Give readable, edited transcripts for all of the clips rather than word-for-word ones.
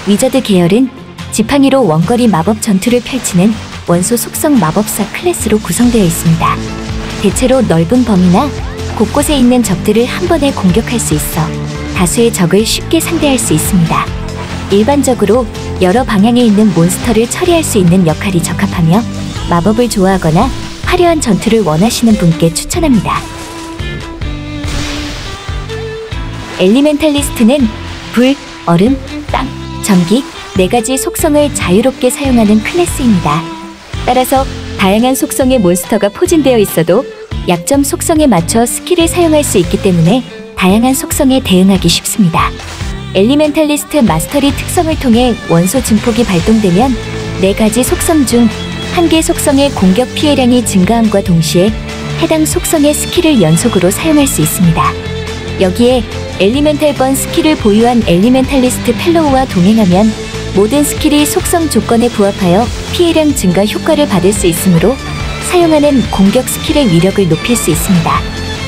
위저드 계열은 지팡이로 원거리 마법 전투를 펼치는 원소 속성 마법사 클래스로 구성되어 있습니다. 대체로 넓은 범위나 곳곳에 있는 적들을 한 번에 공격할 수 있어 다수의 적을 쉽게 상대할 수 있습니다. 일반적으로 여러 방향에 있는 몬스터를 처리할 수 있는 역할이 적합하며 마법을 좋아하거나 화려한 전투를 원하시는 분께 추천합니다. 엘리멘탈리스트는 불, 얼음, 땅, 전기 4가지 속성을 자유롭게 사용하는 클래스입니다. 따라서 다양한 속성의 몬스터가 포진되어 있어도 약점 속성에 맞춰 스킬을 사용할 수 있기 때문에 다양한 속성에 대응하기 쉽습니다. 엘리멘탈리스트 마스터리 특성을 통해 원소 증폭이 발동되면 4가지 속성 중 1개 속성의 공격 피해량이 증가함과 동시에 해당 속성의 스킬을 연속으로 사용할 수 있습니다. 여기에 엘리멘탈번 스킬을 보유한 엘리멘탈리스트 펠로우와 동행하면 모든 스킬이 속성 조건에 부합하여 피해량 증가 효과를 받을 수 있으므로 사용하는 공격 스킬의 위력을 높일 수 있습니다.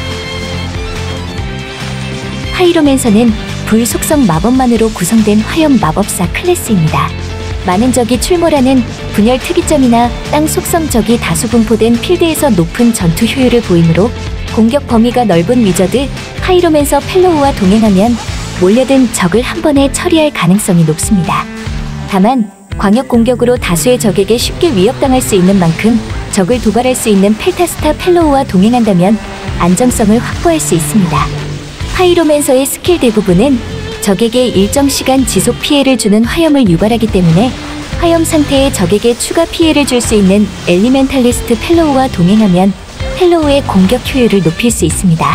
파이로맨서는 불 속성 마법만으로 구성된 화염 마법사 클래스입니다. 많은 적이 출몰하는 분열 특이점이나 땅 속성 적이 다수 분포된 필드에서 높은 전투 효율을 보이므로 공격 범위가 넓은 위저드, 파이로맨서 펠로우와 동행하면 몰려든 적을 한 번에 처리할 가능성이 높습니다. 다만 광역 공격으로 다수의 적에게 쉽게 위협당할 수 있는 만큼 적을 도발할 수 있는 펠타스타 펠로우와 동행한다면 안정성을 확보할 수 있습니다. 파이로맨서의 스킬 대부분은 적에게 일정 시간 지속 피해를 주는 화염을 유발하기 때문에 화염 상태의 적에게 추가 피해를 줄 수 있는 엘리멘탈리스트 펠로우와 동행하면 펠로우의 공격 효율을 높일 수 있습니다.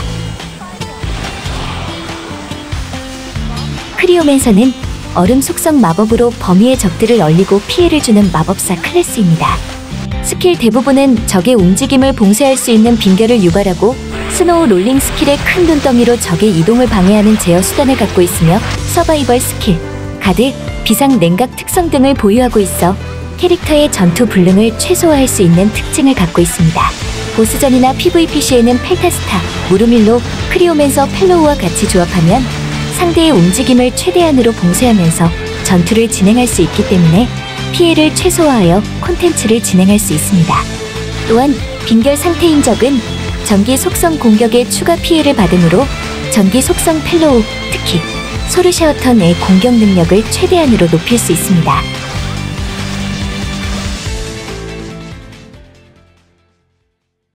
크리오맨서는 얼음 속성 마법으로 범위의 적들을 얼리고 피해를 주는 마법사 클래스입니다. 스킬 대부분은 적의 움직임을 봉쇄할 수 있는 빈결을 유발하고 스노우 롤링 스킬의 큰 눈덩이로 적의 이동을 방해하는 제어 수단을 갖고 있으며 서바이벌 스킬, 가드, 비상 냉각 특성 등을 보유하고 있어 캐릭터의 전투 불능을 최소화할 수 있는 특징을 갖고 있습니다. 보스전이나 PVP 시에는 펠타스타, 무르밀로, 크리오맨서 펠로우와 같이 조합하면 상대의 움직임을 최대한으로 봉쇄하면서 전투를 진행할 수 있기 때문에 피해를 최소화하여 콘텐츠를 진행할 수 있습니다. 또한 빈결 상태인 적은 전기 속성 공격에 추가 피해를 받으므로 전기 속성 펠로우, 특히 소르샤어턴의 공격 능력을 최대한으로 높일 수 있습니다.